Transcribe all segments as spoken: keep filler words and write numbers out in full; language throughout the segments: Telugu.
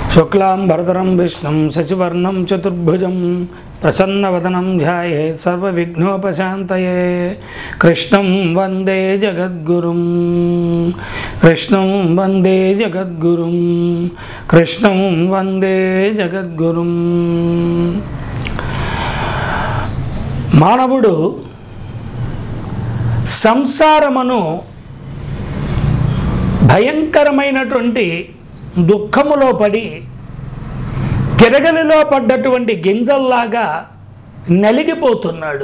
शुक्लां भरतरं विष्णुं शशिवर्णं चतुर्भुजं प्रसन्नवदनं ध्यायेत् सर्वविघ्नोपशान्तये कृष्णं वन्दे जगद्गुरुं कृष्णं वन्दे जगद्गुरुं कृष्णं वन्दे जगद्गुरुं। మానవుడు సంసారమును భయంకరమైనటువంటి దుఃఖములో పడి తిరగలిలో పడ్డటువంటి గింజల్లాగా నలిగిపోతున్నాడు.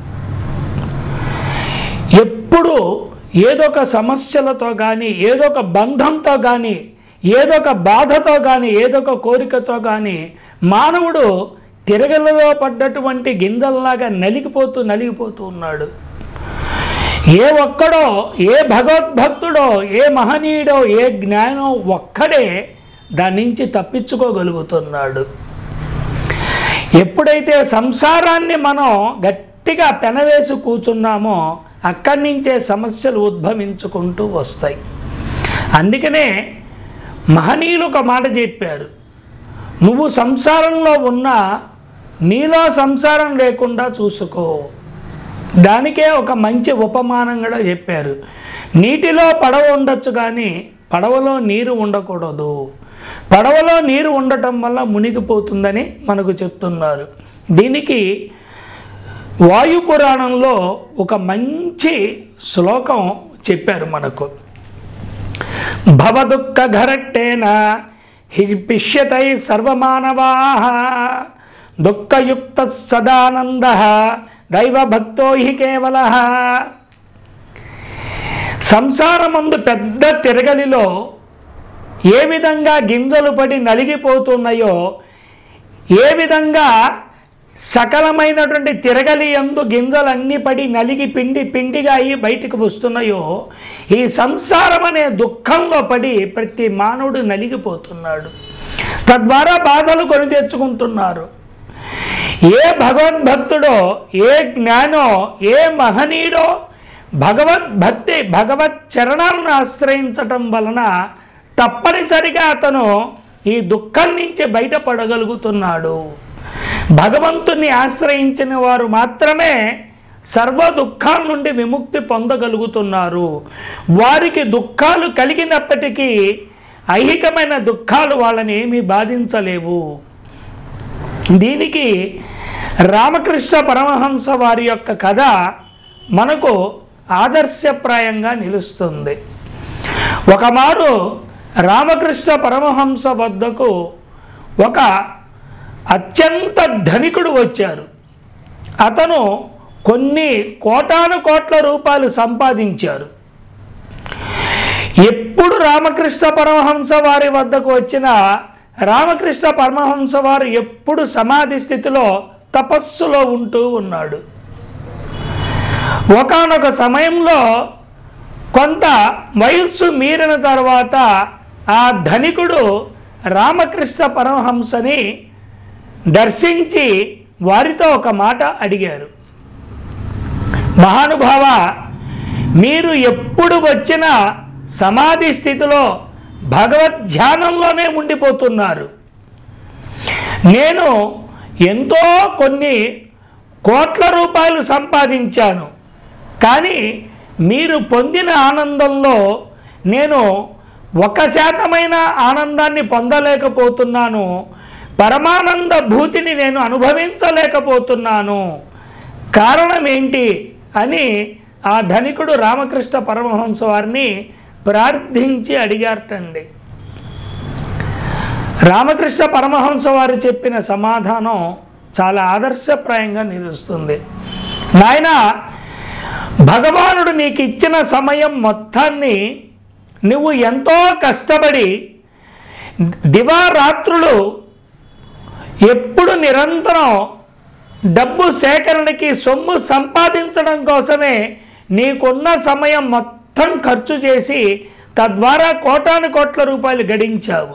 ఎప్పుడు ఏదో ఒక సమస్యలతో కానీ ఏదో ఒక బంధంతో కానీ ఏదో ఒక బాధతో కానీ ఏదో ఒక కోరికతో కానీ మానవుడు తిరగలిలో పడ్డటువంటి గింజల్లాగా నలిగిపోతూ నలిగిపోతూ ఉన్నాడు. ఏ ఒక్కడో ఏ భగవద్భక్తుడో ఏ మహనీయుడో ఏ జ్ఞానో ఒక్కడే దాని నుంచి తప్పించుకోగలుగుతున్నాడు. ఎప్పుడైతే సంసారాన్ని మనం గట్టిగా పెనవేసి కూర్చున్నామో అక్కడి నుంచే సమస్యలు ఉద్భవించుకుంటూ వస్తాయి. అందుకనే మహనీయులు ఒక మాట చెప్పారు, నువ్వు సంసారంలో ఉన్నా నీలో సంసారం లేకుండా చూసుకో. దానికే ఒక మంచి ఉపమానం కూడా చెప్పారు. నీటిలో పడవ ఉండొచ్చు కానీ పడవలో నీరు ఉండకూడదు. పడవలో నీరు ఉండటం వల్ల మునిగిపోతుందని మనకు చెప్తున్నారు. దీనికి వాయుపురాణంలో ఒక మంచి శ్లోకం చెప్పారు మనకు. భవదుఃఖ ఘరట్టేన హి పిష్యతై సర్వమానవాః దుఃఖయుక్త సదానందః దైవభక్తో హి కేవలః. సంసారమందు పెద్ద తిరగలిలో ఏ విధంగా గింజలు పడి నలిగిపోతున్నాయో, ఏ విధంగా సకలమైనటువంటి తిరగలి యందు గింజలన్నీ పడి నలిగి పిండి పిండిగా అయ్యి బయటికి వస్తున్నాయో, ఈ సంసారం అనే దుఃఖంలో పడి ప్రతి మానవుడు నలిగిపోతున్నాడు. తద్వారా బాధలు కొని తెచ్చుకుంటున్నారు. ఏ భగవద్భక్తుడో ఏ జ్ఞానో ఏ మహనీయుడో భగవద్భక్తి భగవత్ చరణాలను ఆశ్రయించటం వలన తప్పనిసరిగా అతను ఈ దుఃఖం నుంచి బయటపడగలుగుతున్నాడు. భగవంతుని ఆశ్రయించిన వారు మాత్రమే సర్వ దుఃఖాల నుండి విముక్తి పొందగలుగుతున్నారు. వారికి దుఃఖాలు కలిగినప్పటికీ ఐహికమైన దుఃఖాలు వాళ్ళని ఏమీ బాధించలేవు. దీనికి రామకృష్ణ పరమహంస వారి యొక్క కథ మనకు ఆదర్శప్రాయంగా నిలుస్తుంది. ఒకమారు రామకృష్ణ పరమహంస వద్దకు ఒక అత్యంత ధనికుడు వచ్చారు. అతను కొన్ని కోటాను కోట్ల రూపాయలు సంపాదించారు. ఎప్పుడు రామకృష్ణ పరమహంస వారి వద్దకు వచ్చిన రామకృష్ణ పరమహంస వారు ఎప్పుడు సమాధి స్థితిలో తపస్సులో ఉంటూ ఉన్నాడు. ఒకానొక సమయంలో కొంత వయస్సు మీరిన తర్వాత ఆ ధనికుడు రామకృష్ణ పరమహంసని దర్శించి వారితో ఒక మాట అడిగారు. మహానుభావ, మీరు ఎప్పుడు వచ్చినా సమాధి స్థితిలో భగవద్ ధ్యానంలోనే ఉండిపోతున్నారు. నేను ఎంతో కొన్ని కోట్ల రూపాయలు సంపాదించాను, కానీ మీరు పొందిన ఆనందంలో నేను ఒక శాతమైన ఆనందాన్ని పొందలేకపోతున్నాను. పరమానంద భూతిని నేను అనుభవించలేకపోతున్నాను. కారణం ఏంటి అని ఆ ధనికుడు రామకృష్ణ పరమహంస వారిని ప్రార్థించి అడిగారటండి. రామకృష్ణ పరమహంస వారు చెప్పిన సమాధానం చాలా ఆదర్శప్రాయంగా నిలుస్తుంది. నాయనా, భగవానుడు నీకు ఇచ్చిన సమయం మొత్తాన్ని నువ్వు ఎంతో కష్టపడి దివారాత్రులు ఎప్పుడు నిరంతరం డబ్బు సేకరణకి సొమ్ము సంపాదించడం కోసమే నీకున్న సమయం మొత్తం ఖర్చు చేసి తద్వారా కోటాను కోట్ల రూపాయలు గడించావు.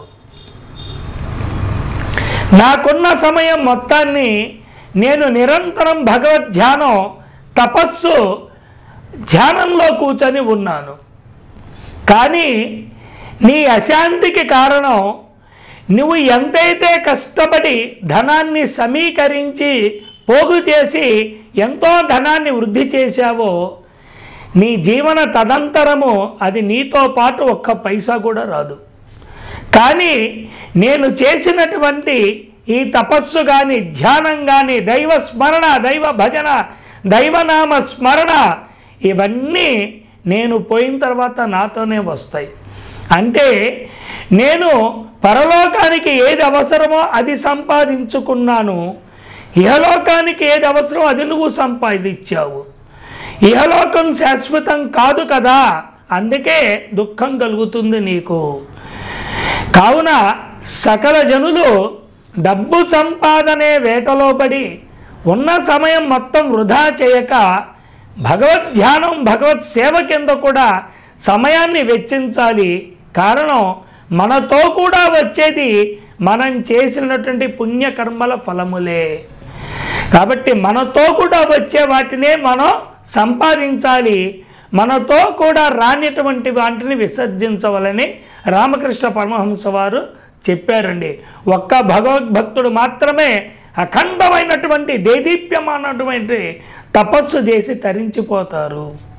నాకున్న సమయం మొత్తాన్ని నేను నిరంతరం భగవద్ ధ్యానం తపస్సు ధ్యానంలో కూర్చొని ఉన్నాను. కానీ నీ అశాంతికి కారణం నువ్వు ఎంతైతే కష్టపడి ధనాన్ని సమీకరించి పోగు చేసి ఎంతో ధనాన్ని వృద్ధి చేశావో నీ జీవన తదంతరము అది నీతో పాటు ఒక్క పైసా కూడా రాదు. కానీ నేను చేసినటువంటి ఈ తపస్సు కానీ ధ్యానం కానీ దైవ స్మరణ దైవ భజన దైవనామ స్మరణ ఇవన్నీ నేను పోయిన తర్వాత నాతోనే వస్తాయి. అంటే నేను పరలోకానికి ఏది అవసరమో అది సంపాదించుకున్నాను, ఇహలోకానికి ఏది అవసరమో అది నువ్వు సంపాదించావు. ఇహలోకం శాశ్వతం కాదు కదా, అందుకే దుఃఖం కలుగుతుంది నీకు. కావున సకల జనులు డబ్బు సంపాదనే వేటలో పడి ఉన్న సమయం మొత్తం వృధా చేయక భగవద్ ధ్యానం భగవత్ సేవ కింద కూడా సమయాన్ని వెచ్చించాలి. కారణం మనతో కూడా వచ్చేది మనం చేసినటువంటి పుణ్యకర్మల ఫలములే. కాబట్టి మనతో కూడా వచ్చే వాటినే మనం సంపాదించాలి, మనతో కూడా రానిటువంటి వాటిని విసర్జించవాలని రామకృష్ణ పరమహంస వారు చెప్పారండి. ఒక్క భగవద్భక్తుడు మాత్రమే అఖండమైనటువంటి దేదీప్యమానటువంటి తపస్సు చేసి తరించిపోతారు.